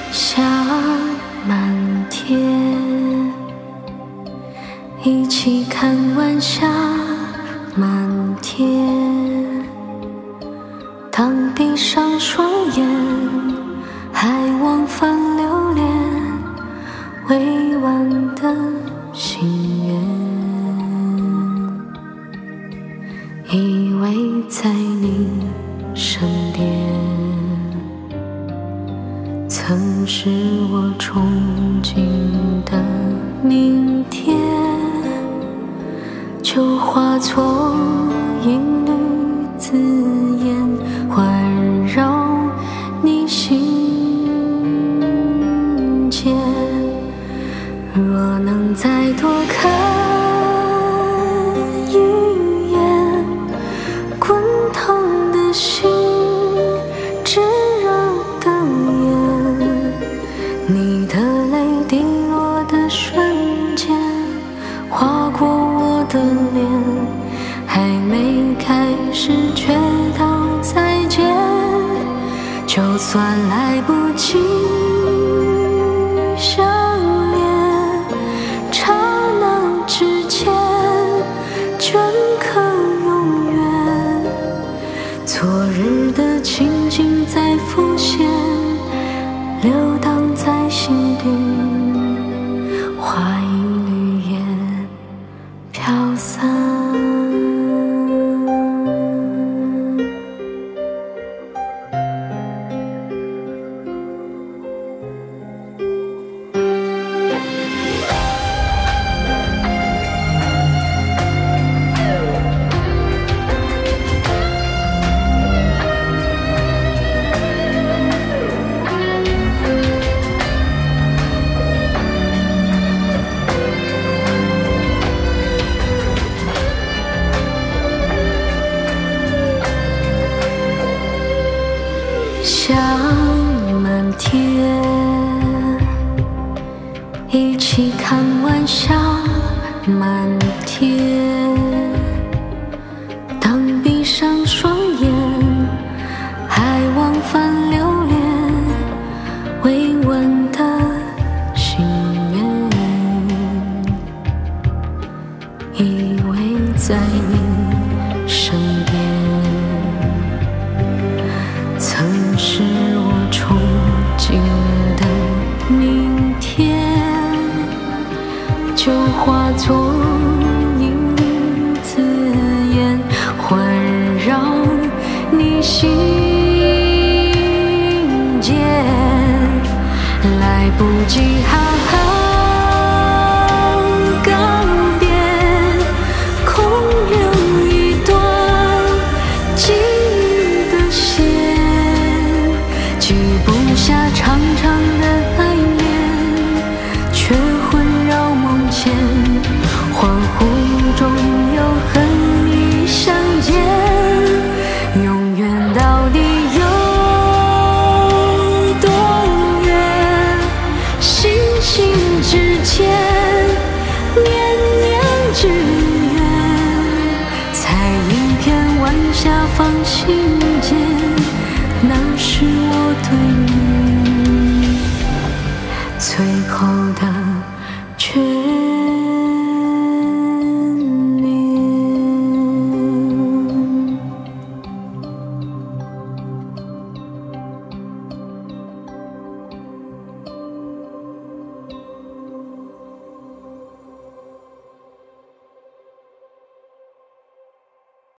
下满天，一起看晚霞满天。当闭上双眼，还往返流连未完的心愿，依偎在你身边。曾是我憧憬的明天，就化作音律字眼，环绕你心间。若能再多看一眼，滚烫的心，炙热的眼，你的泪滴落的瞬间，划过我的脸，还没开始却道再见。就算来不及相恋，刹那之间镌刻永远。昨日的情景在浮现，流荡在心底，花一缕烟飘散。下满天，一起看晚霞满天。当闭上双眼，还往返流连未完的心愿，依偎在你身边。曾是我憧憬的明天，就化作音律字眼，环绕你心间。来不及好好告别，空留一段记忆的线，记不下长长的爱恋，却环绕梦前，恍惚中又和你相见。永远到底有多远？星星之间，年年之缘，采一片晚霞放心间。那是我对你最后的